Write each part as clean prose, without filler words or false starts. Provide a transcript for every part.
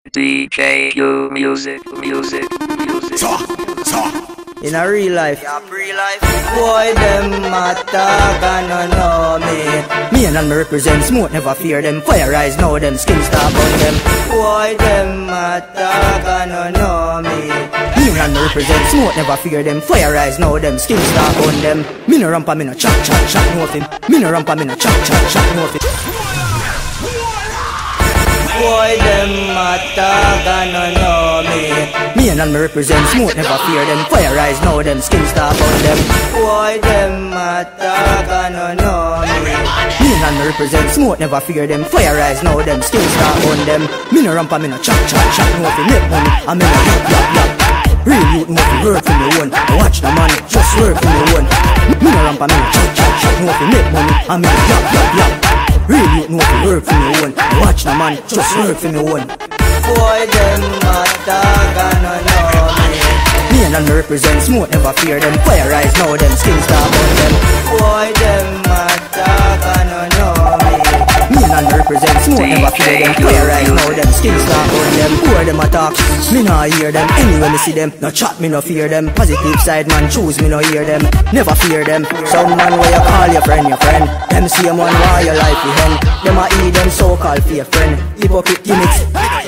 DJ Q music. In a real life, boy, them attack and no know me. Me and me represent smooth, never fear them. Fire eyes, know them, skin stop on them. Boy, them attack and no know me. Me and me represent smooth, never fear them. Fire eyes, know them, skin stop on them. Me no rampa, me no chat, no him. Me no rampa, me no chat, no him. Boy, them attack and no know me. Me and me represent smooth, never fear them. Fire eyes, know them, skin stop on them. Boy, them attack and no know me. Me and me represent smooth, never fear them. Fire eyes, know them, skin stop on them. Me no rampa, me no chat, no fi make money. I me no yap. Real youth know fi work for me one. I watch the man just work for me one. Me no rampa, me no chat, no fi make money. I me no yap. Real youth know fi work for me one. Watch the man, just work for me one. Boy, them attack and no know me. Me and me represent smooth, never fear them. Fire eyes, know them, skin stop on them. Boy, them attack and no know me. Me and me represent smooth, never fear them. Fire eyes, know them, skin stop on them. Who are them attack? Me nah hear them. Anyway me see them, no chat, me no fear them. Positive side man, choose me no hear them. Never fear them. Some man where you call your friend. Them same one why your life is hen. Them a eat them so-called fake friend. Hypocrite gimmicks.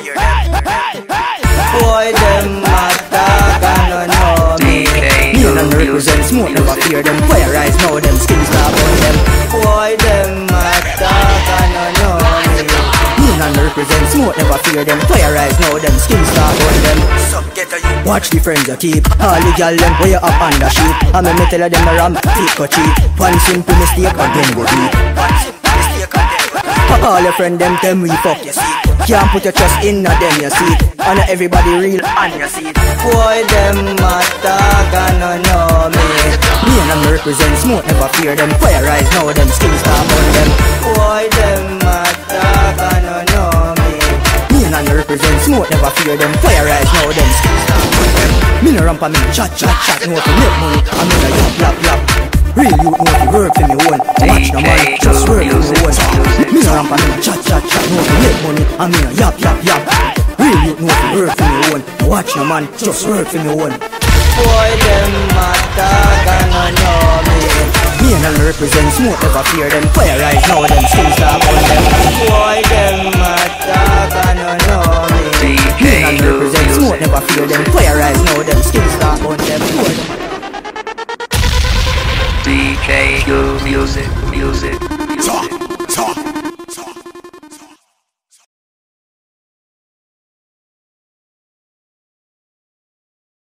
Boy, them attack and no know me. Me and me represent smooth, never fear them. Fire eyes, know them, skin stop on them. Boy, them attack and no know me. Me and me represent smooth, never fear them. Fire eyes, know them, skin stop on them. Watch the friends you keep. All the gal them way you up on the sheet. I me tell them the ram, take or cheat. One simple mistake and then go deep. All your friend them we fuck you see. Can't put your trust in them you see. And everybody real on your seat. Boy, them attack and no know me. Me and me represent smooth, never fear them. Fire eyes, know them, skin stop on them. Boy, them attack and no know me. Me and me represent smooth, never fear them. Fire eyes, know them, skin stop on them. Me no rampa, me no chat, know to make money. I me no yap. Real youth know to work for me one. Watch the man, just work for me one. Me no rampa, me no chat, know to make money. I me no yap. Real youth know to work for me one. Watch the man, just work for me one. Boy, them attack and no know me. Me and me represent smooth, never fear them. Fire eyes, know them, skin stop on them. Boy, them attack and no know me. Me and me represent smooth, never fear them.